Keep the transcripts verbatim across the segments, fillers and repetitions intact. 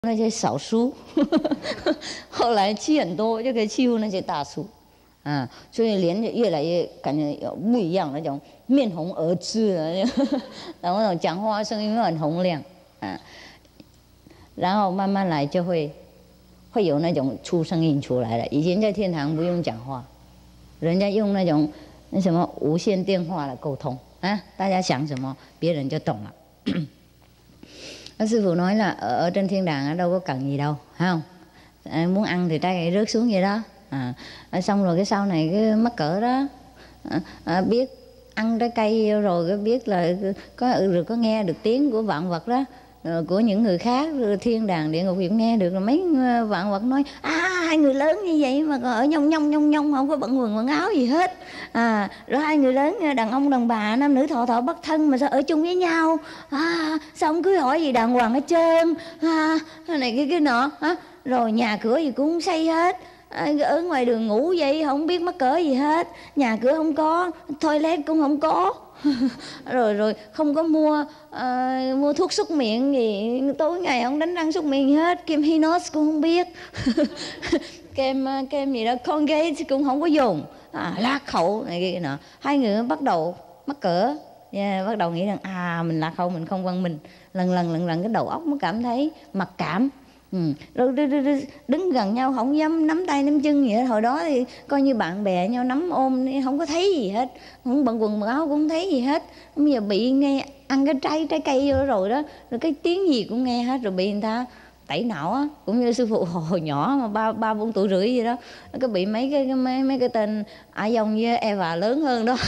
那些少数，后来气很多，就可以欺负那些大数，啊，所以脸越来越感觉有不一样，那种面红耳赤的，然后那种讲话声音又很洪亮，啊，然后慢慢来就会会有那种出声音出来了。以前在天堂不用讲话，人家用那种那什么无线电话来沟通啊，大家想什么，别人就懂了。Sư phụ nói là ở, ở trên thiên đàng ở đâu có cần gì đâu, phải không? À, muốn ăn thì trái rớt xuống vậy đó. À, xong rồi cái sau này cái mắc cỡ đó, à, à, biết ăn trái cây rồi cái biết là có rồi có nghe được tiếng của vạn vật đó, rồi của những người khác, rồi thiên đàng địa ngục cũng nghe được, rồi mấy vạn vật nói à hai người lớn như vậy mà còn ở nhông nhông nhông nhông không có bận quần quần áo gì hết. À, rồi hai người lớn đàn ông đàn bà nam nữ thọ thọ bất thân mà sao ở chung với nhau, à, sao không cưới hỏi gì đàng hoàng hết trơn, à, này cái cái nọ, à, rồi nhà cửa gì cũng không xây hết, à, ở ngoài đường ngủ vậy không biết mắc cỡ gì hết, nhà cửa không có, toilet cũng không có. rồi rồi không có mua uh, mua thuốc súc miệng gì, tối ngày không đánh răng súc miệng gì hết, kem Hinos cũng không biết. kem kem gì đó Colgate cũng không có dùng, à, lạc hậu này kia nọ. Hai người bắt đầu mắc cỡ, yeah, bắt đầu nghĩ rằng à mình lạc hậu, mình không văn minh, lần lần lần lần cái đầu óc mới cảm thấy mặc cảm. Ừ. Rồi đứng gần nhau không dám nắm tay nắm chân gì hết. Hồi đó thì coi như bạn bè nhau nắm ôm không có thấy gì hết, không bận quần bận áo cũng không thấy gì hết. Bây giờ bị nghe ăn cái trái trái cây rồi đó, rồi cái tiếng gì cũng nghe hết, rồi bị người ta tẩy não á, cũng như sư phụ hồi nhỏ mà ba ba bốn tuổi rưỡi gì đó, nó bị mấy cái mấy mấy cái tên A Dông với Eva lớn hơn đó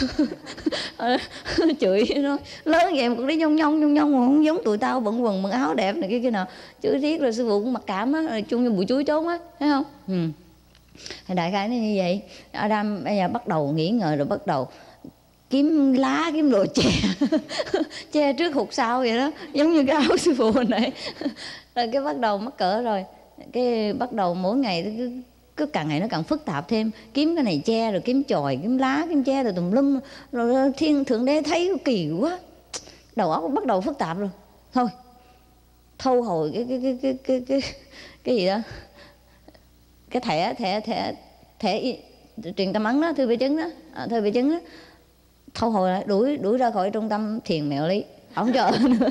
chửi nó lớn vậy mà còn đi nhông nhông nhông nhông mà không giống tụi tao bận quần bận áo đẹp này kia kia nào, chửi riết. Rồi sư phụ cũng mặc cảm á, rồi chung như bụi chuối trốn á, thấy không? Ừ. Đại khái nó như vậy. Adam bây giờ bắt đầu nghĩ ngợi, rồi bắt đầu kiếm lá kiếm đồ che che trước hụt sau vậy đó, giống như cái áo sư phụ hồi nãy. Rồi cái bắt đầu mắc cỡ, rồi cái bắt đầu mỗi ngày cứ, cứ càng ngày nó càng phức tạp thêm, kiếm cái này che, rồi kiếm chòi, kiếm lá, kiếm che, rồi tùm lum, rồi thiên thượng đế thấy kỳ quá, đầu óc bắt đầu phức tạp rồi. Thôi thâu hồi cái cái cái cái cái cái, cái gì đó, cái thẻ thẻ thẻ thẻ truyền tâm ấn đó, thư về chứng đó, à, thư về chứng đó, thâu hồi lại, đuổi đuổi ra khỏi trung tâm thiền mẹo lý, không cho ở nữa.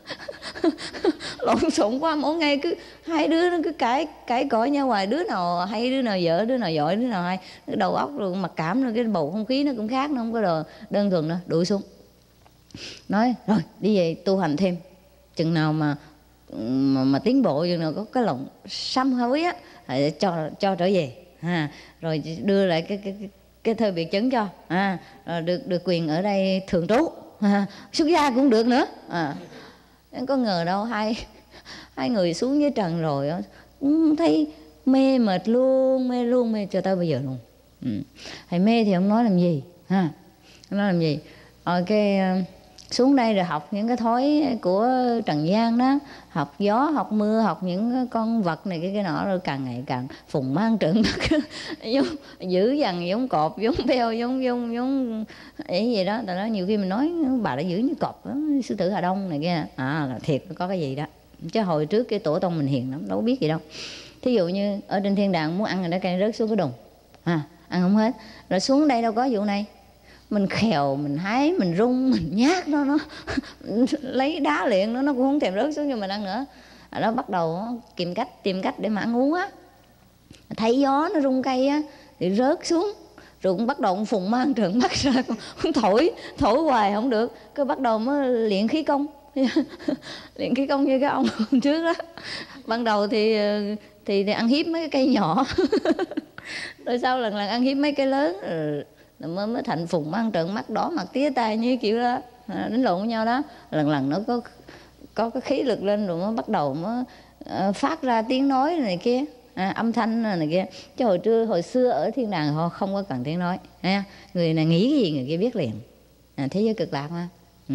Lộn xộn quá, mỗi ngày cứ hai đứa nó cứ cãi cãi cọ nhau hoài, đứa nào hay đứa nào dở, đứa nào giỏi, đứa nào hay, đầu óc rồi mặc cảm, rồi cái bầu không khí nó cũng khác, nó không có đồ đơn thuần nữa, đuổi xuống. Nói rồi đi về tu hành thêm, chừng nào mà mà, mà tiến bộ, chừng nào có cái lòng sám hối á, cho cho trở về, à, rồi đưa lại cái cái cái, cái thư biệt chứng cho, à, rồi được được quyền ở đây thường trú, à, xuất gia cũng được nữa, à. Có ngờ đâu hai hai người xuống dưới trần rồi cũng thấy mê mệt luôn, mê luôn, mê cho tới bây giờ luôn. Ừ. Thầy mê thì không nói làm gì, ha, không nói làm gì. Rồi cái xuống đây rồi học những cái thói của trần gian đó, học gió, học mưa, học những con vật này cái cái nọ, rồi càng ngày càng phùng mang trợn mắt, giống dữ dằn, giống cọp, giống beo, giống giống giống ấy gì đó. Tại đó nhiều khi mình nói bà đã dữ như cọp đó, sư tử Hà Đông này kia, à là thiệt có cái gì đó. Chứ hồi trước cái tổ tông mình hiền lắm, đâu có biết gì đâu. Thí dụ như ở trên thiên đàng muốn ăn rồi đó, cây rớt xuống cái đùng, à, ăn không hết. Rồi xuống đây đâu có vụ này, mình khèo, mình hái, mình rung, mình nhát nó, nó lấy đá luyện nó, nó cũng không thèm rớt xuống cho mình ăn nữa. Nó bắt đầu tìm cách tìm cách để mà ăn uống á, thấy gió nó rung cây á thì rớt xuống, rồi cũng bắt đầu phùng mang trợn mắt ra, cũng thổi thổi hoài không được, cái bắt đầu mới luyện khí công. Luyện khí công như cái ông trước đó. Ban đầu thì thì, thì ăn hiếp mấy cái cây nhỏ rồi sau lần lần ăn hiếp mấy cái lớn, rồi mới mới thành phùng mang trợn mắt, đỏ mặt tía tai như kiểu đó, à, đánh lộn với nhau đó. Lần lần nó có có cái khí lực lên, rồi mới bắt đầu mới uh, phát ra tiếng nói này kia, à, âm thanh này kia. Chứ hồi trưa hồi xưa ở thiên đàng họ không có cần tiếng nói, ha. Người này nghĩ cái gì người kia biết liền, à, thế giới cực lạc mà. Ừ.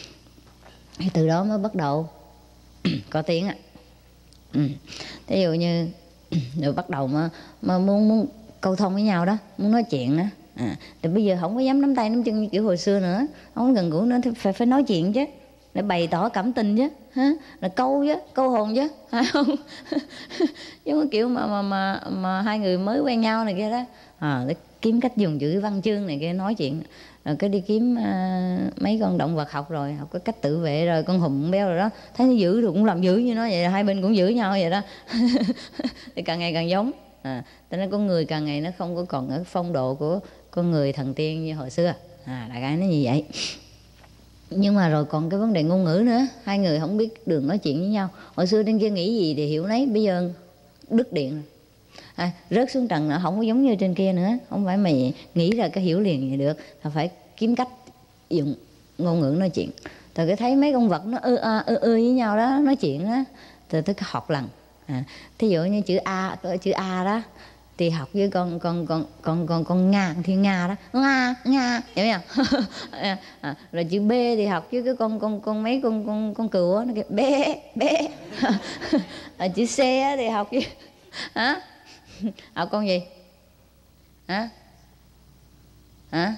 Từ đó mới bắt đầu có tiếng ạ. Ừ. Ví dụ như rồi bắt đầu mà, mà muốn muốn câu thông với nhau đó, muốn nói chuyện đó, à, thì bây giờ không có dám nắm tay nắm chân như kiểu hồi xưa nữa, không gần gũi nữa, thì phải phải nói chuyện chứ, để bày tỏ cảm tình chứ, ha, là câu chứ, câu hồn chứ, phải không? Giống cái kiểu mà mà mà mà hai người mới quen nhau này kia đó, à, để kiếm cách dùng chữ văn chương này kia nói chuyện, rồi cái đi kiếm uh, mấy con động vật học rồi, học cái cách tự vệ rồi, con hùng béo rồi đó, thấy nó dữ rồi cũng làm dữ như nó vậy, hai bên cũng giữ nhau vậy đó. Thì càng ngày càng giống. À, cho nên con người càng ngày nó không có còn ở phong độ của con người thần tiên như hồi xưa. À, đại khái nó như vậy. Nhưng mà rồi còn cái vấn đề ngôn ngữ nữa, hai người không biết đường nói chuyện với nhau. Hồi xưa trên kia nghĩ gì thì hiểu nấy, bây giờ đứt điện. À, rớt xuống trần nữa, không có giống như trên kia nữa. Không phải mày nghĩ ra cái hiểu liền vậy được, mà phải kiếm cách dùng ngôn ngữ nói chuyện. Rồi cái thấy mấy con vật nó ư ư ư ư với nhau đó, nói chuyện đó, từ tới học lần. À, thí dụ như chữ A, chữ A đó thì học với con con con con con con Nga thì Nga đó, Nga Nga, hiểu không? À, rồi chữ B thì học với cái con con con mấy con con con cừu đó, nó kêu bé bé. À, chữ C thì học với hả? Học con gì? Hả? Hả?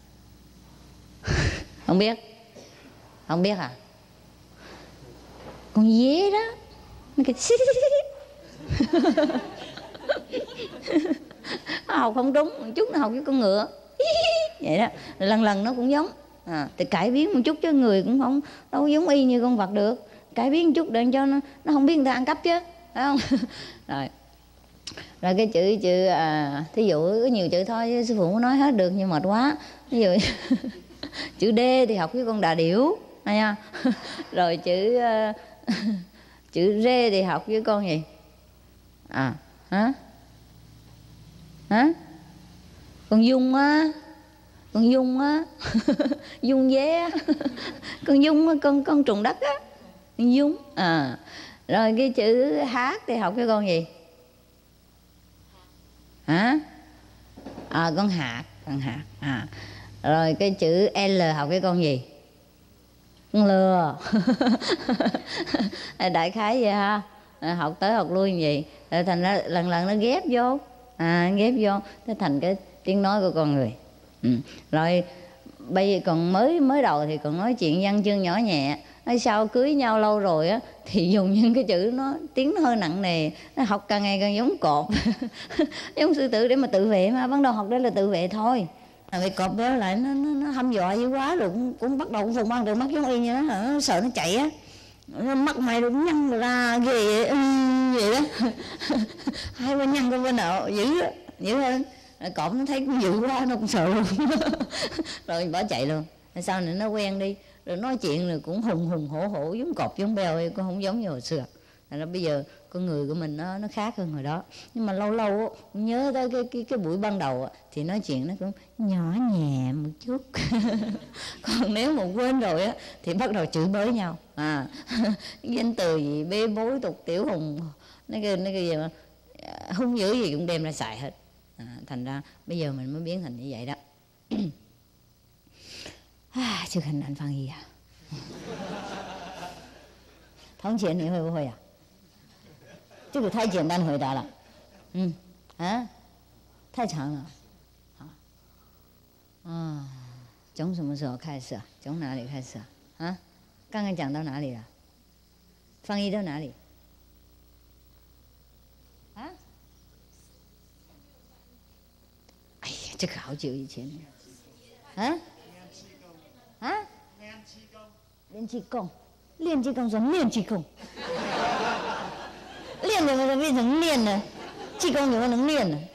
Không biết. Không biết à? Con dế đó. Nó kêu học không đúng, một chút nó học với con ngựa. Vậy đó, lần lần nó cũng giống. À, thì cải biến một chút chứ người cũng không đâu giống y như con vật được. Cải biến một chút để cho nó nó không biết người ta ăn cắp chứ, phải không? Rồi. Rồi cái chữ chữ à, thí dụ có nhiều chữ thôi sư phụ không nói hết được nhưng mệt quá. Ví dụ chữ D thì học với con đà điểu, hay nha. Rồi chữ uh, chữ R thì học với con gì? À, hả? Hả? Con dung á, con dung á, dung dế á, con dung á, con con trùng đất á, con dung. À, rồi cái chữ H thì học với con gì? Hả? À, con hạt, con hạt. À, rồi cái chữ L học với con gì? Con lừa. Đại khái vậy ha. Học tới học lui như vậy, rồi thành ra lần lần nó ghép vô, à, ghép vô nó thành cái tiếng nói của con người. Ừ. Rồi bây giờ còn mới mới đầu thì còn nói chuyện văn chương nhỏ nhẹ, nói sau cưới nhau lâu rồi á thì dùng những cái chữ nó tiếng nó hơi nặng nề, nó học càng ngày càng giống cọp. Giống sư tử để mà tự vệ mà, ban đầu học đó là tự vệ thôi. Vì cọp đó lại nó, nó, nó hăm dọa dữ quá rồi cũng, cũng bắt đầu cũng phùng ăn được mắt giống y như nó, nó sợ nó chạy á, nó mắt mày rồi nhăn ra ghê vậy, ừ, vậy đó. Hai bên nhăn con bên nào dữ á, dữ hơn. Rồi cọp nó thấy cũng dữ quá nó cũng sợ luôn. Rồi bỏ chạy luôn. Rồi sau này nó quen đi, rồi nói chuyện rồi cũng hùng hùng hổ hổ giống cọp giống beo, cũng không giống như hồi xưa. Là bây giờ con người của mình nó nó khác hơn hồi đó. Nhưng mà lâu lâu nhớ tới cái cái cái buổi ban đầu thì nói chuyện nó cũng nhỏ nhẹ một chút. Còn nếu mà quên rồi á thì bắt đầu chửi bới nhau. À, danh từ gì bê bối tục tiểu hùng, nó cái nó cái gì mà hung dữ gì cũng đem ra xài hết. À, thành ra bây giờ mình mới biến thành như vậy đó. À, chưa很难翻译啊。同学，你会不会啊？这个太简单回答了。嗯，啊，太长了。好，啊，从什么时候开始啊？从哪里开始啊？啊，刚刚讲到哪里了？翻译到哪里？啊？哎呀，这个好久以前了。啊？啊？练气功，练气功，什么练气功？练怎么能变成练呢？气功怎么能练呢？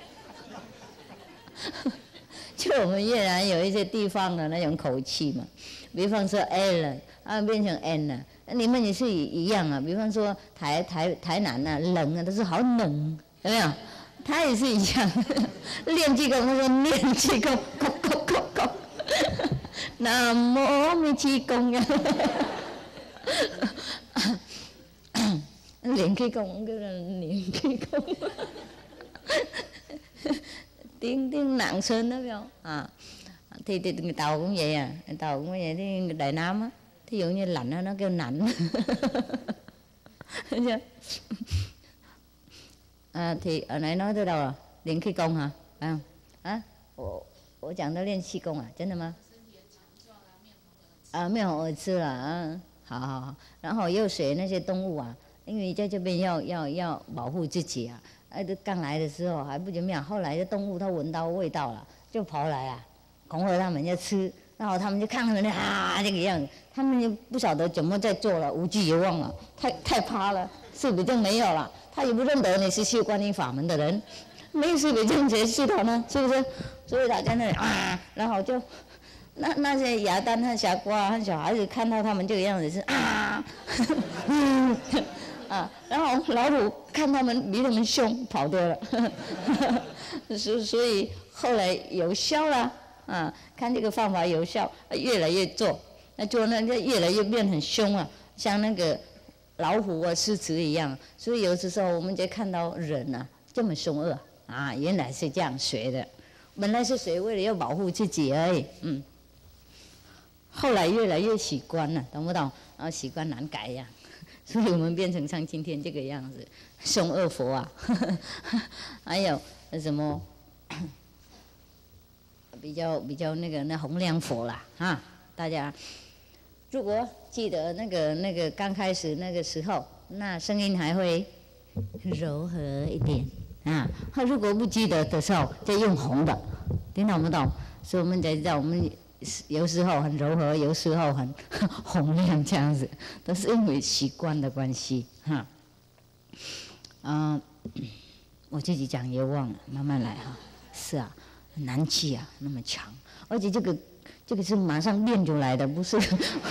就我们越南有一些地方的那种口气嘛，比方说 L 啊变成 N 了，你们也是一样啊。比方说台台台南啊，冷啊都是好冷，有没有？他也是一样，练气功，他说练气功，叩叩叩叩，南无阿弥气功呀。Luyện khí công cũng kêu là luyện khí công. tiếng tiếng nặng sơn đó phải không? À, thì, thì người Tàu cũng vậy à, người Tàu cũng vậy, thì người Đại Nam á, thí dụ như lạnh đó, nó kêu nạnh. À, thì ở nãy nói tới đâu rồi? Luyện khí công hả? Phải không? Hả? Ủa, ủa chẳng tới luyện khí công à? Chân là mà? À, 面红耳赤了啊。 好好好，然后又学那些动物啊，因为在这边要要要保护自己啊。哎，这刚来的时候还不怎么样，后来的动物它闻到味道了，就跑来啊，恐吓他们要吃，然后他们就看着那啊这个样子，他们就不晓得怎么在做了，无惧也忘了，太太怕了，四比正没有了，他也不认得你是修观音法门的人，没有四比正谁是他呢？是不是？所以他在那里啊，然后就。那那些哑蛋和傻瓜和小孩子看到他们这个样子是啊，啊，然后老虎看他们比他们凶跑掉了，所所以后来有效了啊，看这个方法有效，越来越做，那做那就越来越变很凶了，像那个老虎啊、狮子一样。所以有的时候我们就看到人啊这么凶恶啊，原来是这样学的，本来是学为了要保护自己而已，嗯。后来越来越习惯了，懂不懂？然后习惯难改呀，所以我们变成像今天这个样子，凶恶佛啊，还有什么比较比较那个那洪亮佛啦啊！大家如果记得那个那个刚开始那个时候，那声音还会柔和一点啊。他如果不记得的时候，再用红的，听懂不懂？所以我们才知道我们。有时候很柔和，有时候很洪亮，这样子，都是因为习惯的关系哈。嗯，我自己讲也忘了，慢慢来哈。是啊，难气啊，那么强，而且这个这个是马上练出来的，不是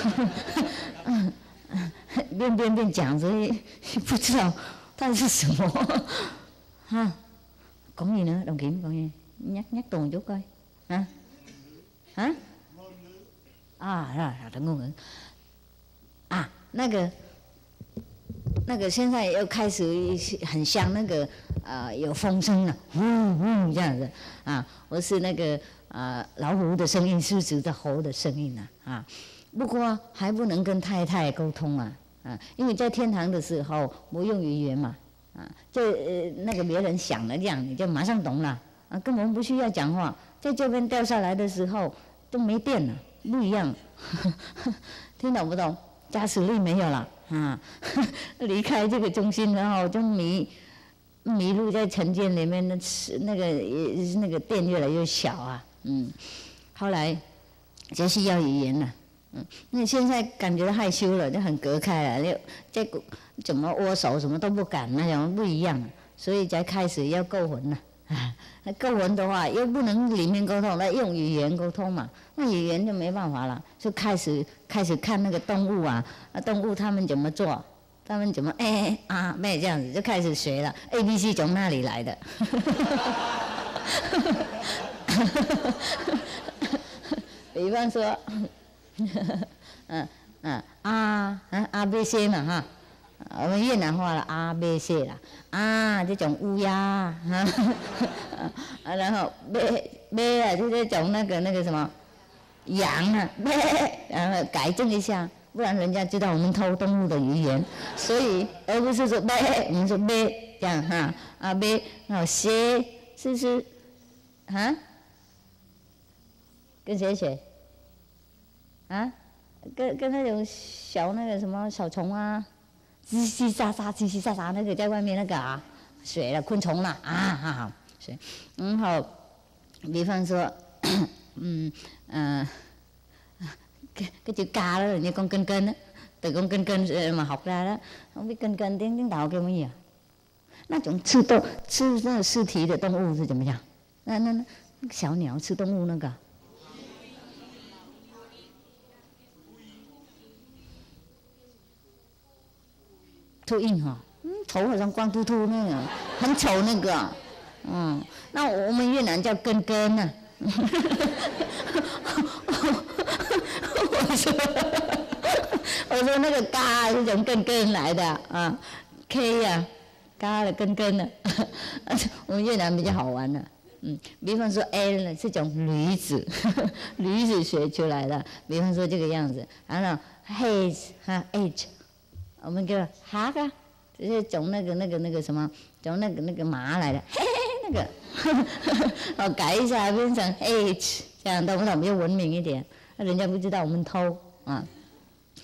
练练练讲，所以不知道它是什麼哈。講gì nữa, đồng kiểm講gì? Nhắc nhắc tuần chút coi. Hả? Hả? 啊，啊，的ngôn ngữ啊，那个那个现在又开始很像那个呃有风声了，呜呜这样子啊，我是那个呃老虎的声音，狮子的猴的声音啊啊，不过还不能跟太太沟通啊啊，因为在天堂的时候不用语言嘛啊，就呃那个别人想了这样，你就马上懂了啊，根本不需要讲话，在这边掉下来的时候都没电了。不一样，听懂不懂？加实力没有了啊！离开这个中心，然后就迷迷路在尘间里面，那那个那个电越来越小啊，嗯。后来就是要语言了，嗯。那现在感觉害羞了，就很隔开了，就这个怎么握手什么都不敢，那种不一样，所以才开始要够魂了。啊，那够文的话又不能里面沟通，那用语言沟通嘛，那语言就没办法了，就开始开始看那个动物啊，那动物他们怎么做，他们怎么哎啊妹这样子就开始学了 ，A B C 从那里来的，比方说，嗯嗯啊啊 A B C 嘛哈。我们越南话了 A B C 啦，啊这种乌鸦啊，然后 B B 啊就这种那个那个什么羊啊 B， 然后改正一下，不然人家知道我们偷动物的语言，所以而不是说 B， 我们说 B 这样哈啊 B， 然后 C 是是啊，跟谁学？啊，跟跟那种小那个什么小虫啊。叽叽喳喳，叽叽喳喳，那个在外面那个啊，水了昆虫了啊，哈哈，水，然後比方說，嗯誒，cái cái chữ ca đó là như con kênh kênh á, từ con kênh kênh mà học ra đó, không biết kênh kênh tiếng tiếng Tàu kêu cái gì à? 那种吃动吃那个尸体的动物是怎么样？那那那小鸟吃动物那个。秃鹰哈，嗯，头好像光秃秃那个，很丑那个，嗯，那我们越南叫根根呢。我说，我说那个嘎是从根根来的啊 ，K 呀、啊，嘎的根根的，我们越南比较好玩的，嗯，比方说 L 呢是种驴子，驴子学出来的，比方说这个样子，然后 H 哈 H。我们叫哈个，就是从那个那个那个什么，从那个那个马来的，嘿嘿那个，哦改一下变成 H， 这样懂不懂？比较文明一点，那人家不知道我们偷啊。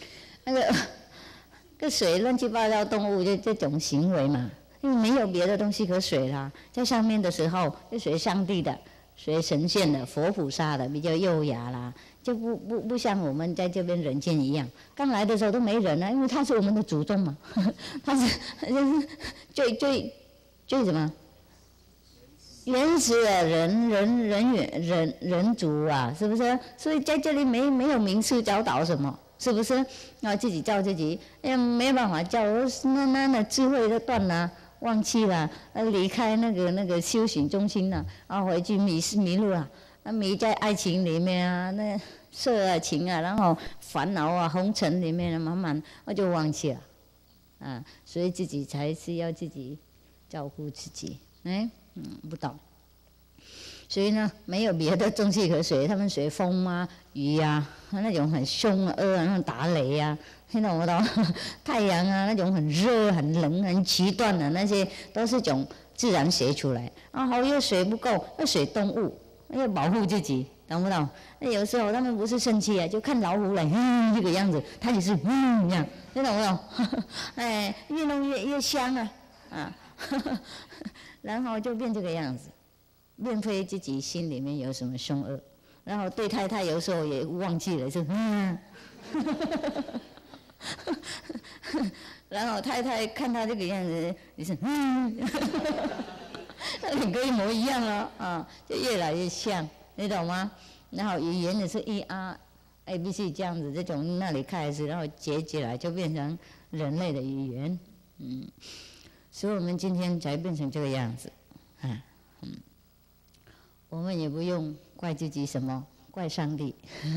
那个个水乱七八糟动物就这种行为嘛，因为没有别的东西可水啦。在上面的时候，就随上帝的，随神仙的，佛菩萨的，比较优雅啦，就不不不像我们在这边人间一样。刚来的时候都没人啊，因为他是我们的祖宗嘛，他是最最最什么？原始的人人人猿人人族啊，是不是？所以在这里没没有名师教导什么，是不是？要自己教自己，哎，没办法教，那那那智慧都断了，忘记了，离开那个那个修行中心了，然后回去迷失迷路了，那迷在爱情里面啊，那色啊情啊，然后烦恼啊红尘里面，慢慢我就忘记了，啊，所以自己才是要自己照顾自己，哎。嗯，不懂，所以呢，没有别的东西可水，他们水风啊、雨啊，那种很凶啊、恶啊，那种打雷啊，听懂不懂？太阳啊，那种很热、很冷、很极端的那些，都是种自然学出来。然后又水不够，要水动物，要保护自己，懂不懂？那有时候他们不是生气啊，就看老虎来，嗯，这个样子，他也是嗯这样，听懂不懂？哎，越弄越越香啊，啊。然后就变这个样子，并非自己心里面有什么凶恶，然后对太太有时候也忘记了，就嗯，然后太太看他这个样子，你是嗯，那两个一模一样了啊，就越来越像，你懂吗？然后语言也是一 R A B C 这样子，这从那里开始，然后结起来就变成人类的语言，嗯。所以我们今天才变成这个样子，啊，嗯，我们也不用怪自己什么，怪上帝，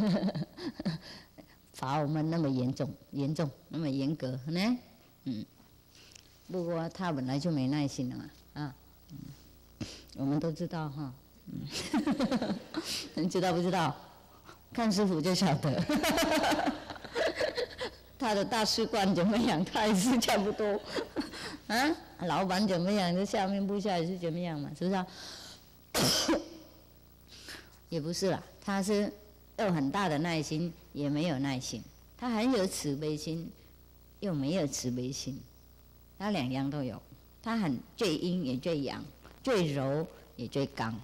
罚我们那么严重、严重那么严格呢，嗯，不过他本来就没耐心的嘛，啊，嗯，我们都知道哈，嗯，你知道不知道？看师傅就晓得。他的大使馆怎么样？他也是差不多，啊，老板怎么样？这下面部下也是怎么样嘛？是不是啊？也不是啦，他是有很大的耐心，也没有耐心；他很有慈悲心，又没有慈悲心，他两样都有。他很最阴也最阳，最柔也最刚，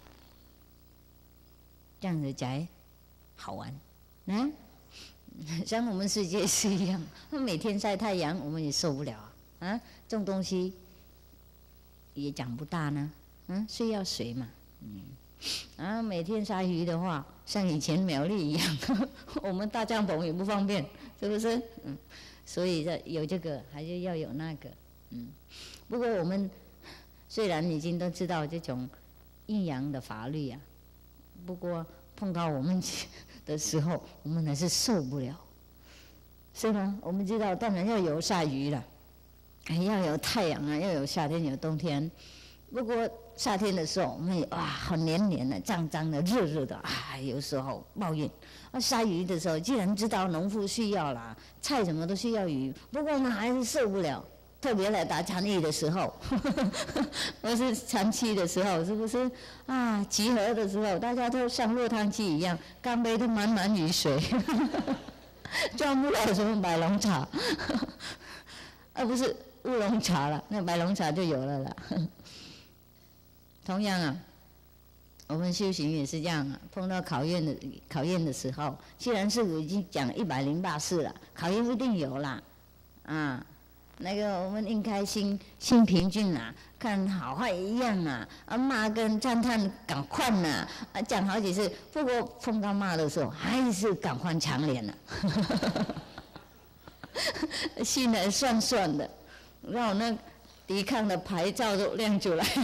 这样子才好玩，啊。像我们世界是一样，每天晒太阳，我们也受不了啊！啊，种东西也长不大呢，嗯，需要水嘛，嗯，啊，每天杀鱼的话，像以前苗栗一样，我们搭帐篷也不方便，是不是？嗯，所以这有这个，还是要有那个，嗯。不过我们虽然已经都知道这种阴阳的法律啊，不过碰到我们的时候，我们还是受不了，是吗？我们知道，当然要有下雨了，还要有太阳啊，要有夏天有冬天。不过夏天的时候，我们也哇，好黏黏的、脏脏的、热热的啊，有时候抱怨。啊，下雨的时候，既然知道农夫需要啦，菜什么都需要雨，不过呢，还是受不了。特别来打禅意的时候，或是禅期的时候，是不是啊？集合的时候，大家都像落汤鸡一样，干杯都满满雨水，赚不了什么白龙茶，而不是乌龙茶了，那白龙茶就有了啦。同样啊，我们修行也是这样啊，碰到考验的考验的时候，既然师父已经讲一百零八次了，考验一定有啦，啊。那个我们应该心心平静啊，看好坏一样啊，啊骂跟赞叹赶快呐，啊讲好几次，不过碰到骂的时候还是赶快长脸了，心还酸酸的，然后那抵抗的牌照都亮出来，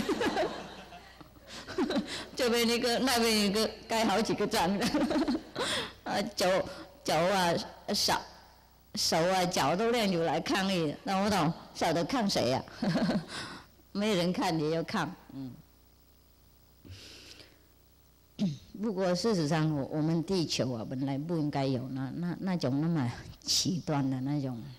这边一个那边一个盖好几个章的，啊脚脚啊少。手啊脚都亮出来抗议，懂不懂？晓得抗谁呀、啊？没人看也要抗，嗯。不过事实上，我我们地球啊，本来不应该有那那那种那么极端的那种，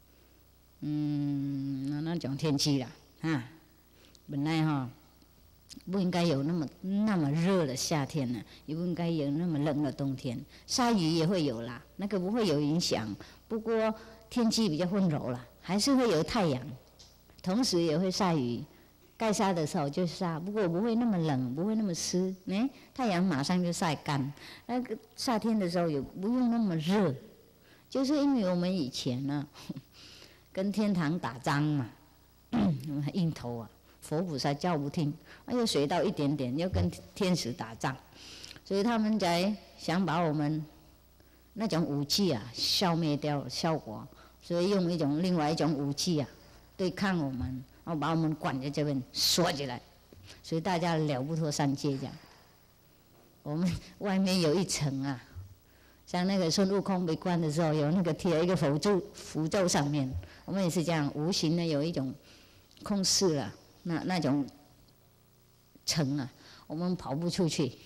嗯，那那种天气啦，啊，本来哈、哦， 不应该有那么那么热的夏天呢、啊，也不应该有那么冷的冬天。下雨也会有啦，那个不会有影响。不过天气比较温柔啦，还是会有太阳，同时也会下雨。该下的时候就下，不过不会那么冷，不会那么湿。哎，太阳马上就晒干。那个夏天的时候也不用那么热，就是因为我们以前呢、啊，跟天堂打仗嘛，硬头啊。佛菩萨叫不听，又水到一点点，又跟天使打仗，所以他们才想把我们那种武器啊消灭掉、消活，所以用一种另外一种武器啊对抗我们，然后把我们关在这边锁起来，所以大家了不脱三界这样。我们外面有一层啊，像那个孙悟空被关的时候，有那个贴一个符咒，符咒上面，我们也是这样，无形的有一种控制了。那那种层啊，我们跑不出去，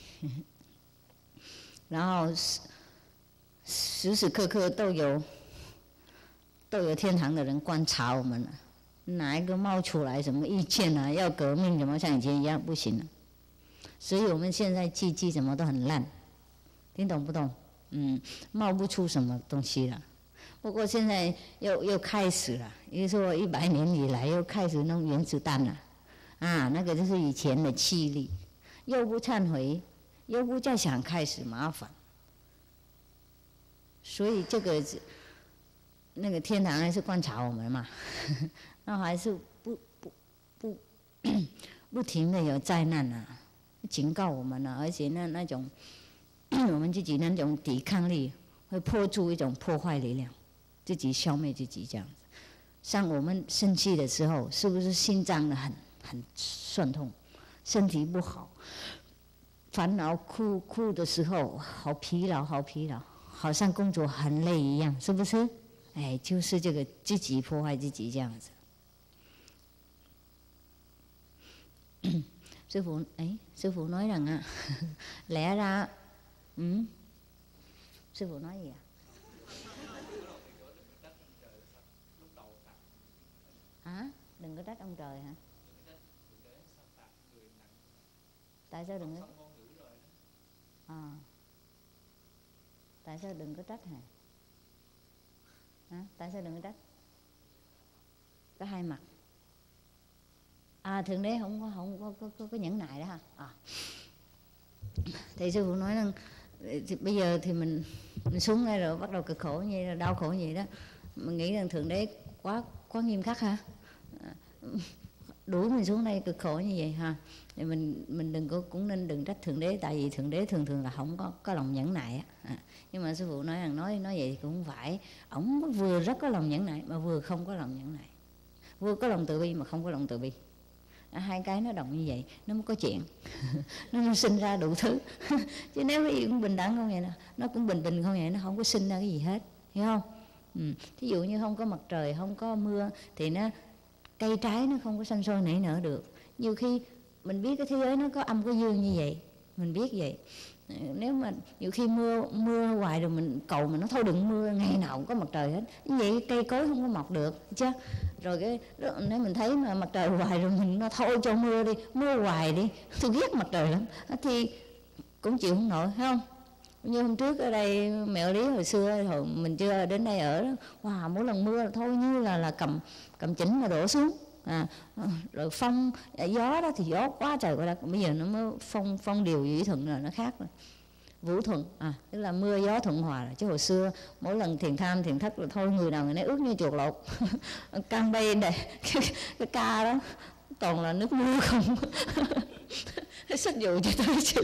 然后时时时刻刻都有都有天堂的人观察我们了、啊，哪一个冒出来什么意见啊，要革命什么像以前一样不行了、啊，所以我们现在记记什么都很烂，听懂不懂？嗯，冒不出什么东西了。不过现在又又开始了，也就是说一百年以来又开始弄原子弹了。啊，那个就是以前的气力，又不忏悔，又不再想开始麻烦，所以这个那个天堂还是观察我们嘛，那还是不不不不停的有灾难啊，警告我们啊，而且那那种我们自己那种抵抗力会破出一种破坏力量，自己消灭自己这样子。像我们生气的时候，是不是心脏的很？很酸痛，身体不好，烦恼哭哭的时候，好疲劳，好疲劳，好像工作很累一样，是不是？哎，就是这个自己破坏自己这样子。sư phụ ấy sư phụ nói rằng á lẽ ra ừ, sư phụ nói gì ạ? Hả? Đừng có trách ông trời hả? Tại sao đừng có à, tại sao đừng có trách hả? Hả? Tại sao đừng có trách? Có hai mặt. À, thượng đế không có không có có, có, có nhẫn nại đó ha. À. Thì sư phụ nói rằng thì bây giờ thì mình mình xuống đây rồi bắt đầu cực khổ như vậy, rồi đau khổ như vậy đó, mình nghĩ rằng thượng đế quá quá nghiêm khắc hả? Đuổi mình xuống đây cực khổ như vậy ha, thì mình mình đừng có cũng nên đừng trách thượng đế, tại vì thượng đế thường thường là không có có lòng nhẫn nại á. À, nhưng mà sư phụ nói rằng nói nói vậy cũng không phải, ổng vừa rất có lòng nhẫn nại mà vừa không có lòng nhẫn nại, vừa có lòng từ bi mà không có lòng từ bi. À, hai cái nó đồng như vậy nó mới có chuyện. Nó mới sinh ra đủ thứ. Chứ nếu cái gì cũng bình đẳng không vậy nè, nó cũng bình bình không vậy, nó không có sinh ra cái gì hết, hiểu không? Ừ. Thí dụ như không có mặt trời, không có mưa thì nó cây trái nó không có xanh sôi nảy nở được. Nhiều khi mình biết cái thế giới nó có âm có dương như vậy, mình biết vậy. Nếu mà nhiều khi mưa mưa hoài rồi mình cầu mà nó thôi đừng mưa, ngày nào cũng có mặt trời hết, như vậy cây cối không có mọc được chứ. Rồi cái nếu mình thấy mà mặt trời hoài rồi mình nó thôi cho mưa đi, mưa hoài đi, tôi ghét mặt trời lắm thì cũng chịu không nổi, phải không? Như hôm trước ở đây mẹ Lý hồi xưa hồi mình chưa đến đây ở đó, wow, mỗi lần mưa là thôi như là là cầm cầm chỉnh mà đổ xuống. À, rồi phong gió đó thì gió quá trời quá đất, bây giờ nó mới phong phong điều vĩ thuận rồi, nó khác rồi, vũ thuận, à tức là mưa gió thuận hòa rồi. Chứ hồi xưa mỗi lần thiền tham thiền thất là thôi người nào người nấy ướt như chuột lột. Cam bay đây cái, cái ca đó toàn là nước mưa không. Sách dụ cho tới chịu.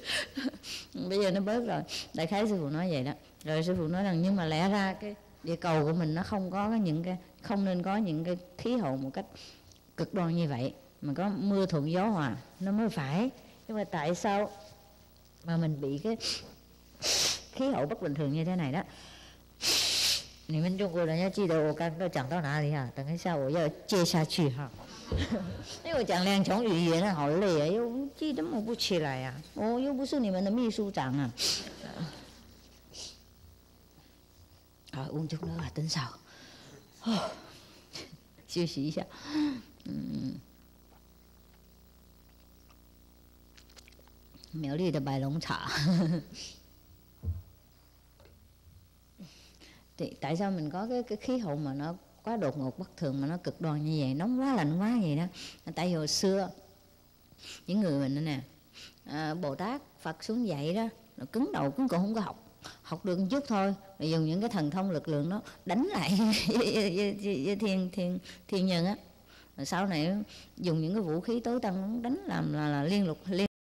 Bây giờ nó bớt rồi, đại khái sư phụ nói vậy đó. Rồi sư phụ nói rằng nhưng mà lẽ ra cái địa cầu của mình nó không có những cái, không nên có những cái khí hậu một cách cực đoan như vậy, mà có mưa thuận gió hòa nó mới phải. Nhưng mà tại sao mà mình bị cái khí hậu bất bình thường như thế này đó? 你们中国人要记得我刚刚讲到哪里哈，等一下我要接下去哈。因为我讲两种语言好累啊，又记得不起来啊，我又不是你们的秘书长啊。啊，uống chút nữa là tính sao?休息一下。嗯。 Miểu đi là bài lộn xạ. Thì tại sao mình có cái, cái khí hậu mà nó quá đột ngột bất thường, mà nó cực đoan như vậy, nóng quá lạnh quá vậy đó? Tại vì hồi xưa những người mình nè, à, Bồ Tát Phật xuống dạy đó, nó cứng đầu cứng cổ, không có học, học được một chút thôi, rồi dùng những cái thần thông lực lượng đó đánh lại với thiên thiên thiên nhân á, rồi sau này dùng những cái vũ khí tối tân đánh làm là, là liên lục liên